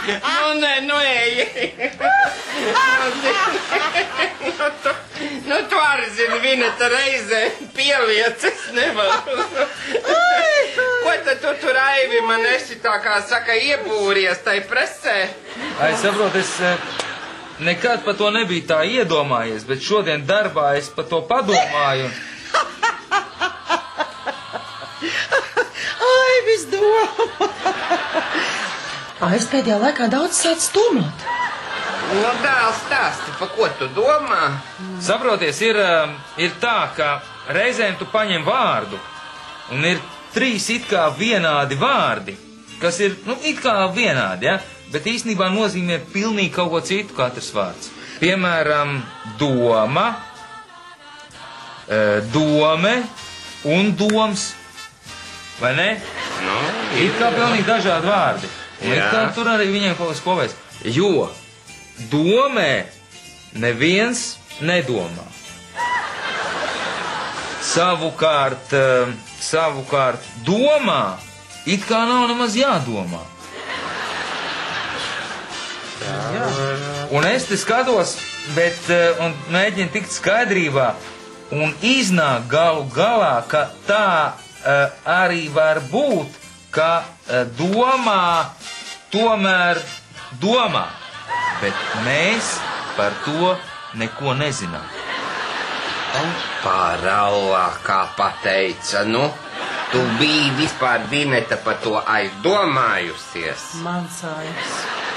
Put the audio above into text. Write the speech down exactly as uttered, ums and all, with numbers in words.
Nu, nē, nu, ej. Nu, tu, nu, tu arī zini, Vineta reizē pieliec, es nevaru. Ko tad tu tur, Aivi, man esi tā kā saka, iebūries tai presē? Ai, saprot, es nekad par to nebiju tā iedomājies, bet šodien darbā es par to padomāju. Aivis doma. Aivis pēdējā laikā daudz sāc domāt. Nu, dēls stāsti, pa ko tu domā? Saproties, ir, ir tā, ka reizēm tu paņem vārdu, un ir trīs it kā vienādi vārdi, kas ir, nu, it kā vienādi, ja? Bet īstenībā nozīmē pilnīgi kaut ko citu katrs vārds. Piemēram, doma, dome un doms. Vai ne? Nu, ir kā pilnīgi dažādi vārdi. Un it kā tur arī viņiem kaut kas kopējs. Jo domē neviens nedomā. Savukārt, savukārt domā, it kā nav nemaz jādomā. Jā. Un es te skatos, bet un mēģinu tikt skaidrībā un iznāk galu galā, ka tā Uh, arī var būt, ka uh, domā tomēr domā, bet mēs par to neko nezinām. Parallā, kā pateica, nu, tu biji vispār, Vineta, par to aizdomājusies. Mans Aivis.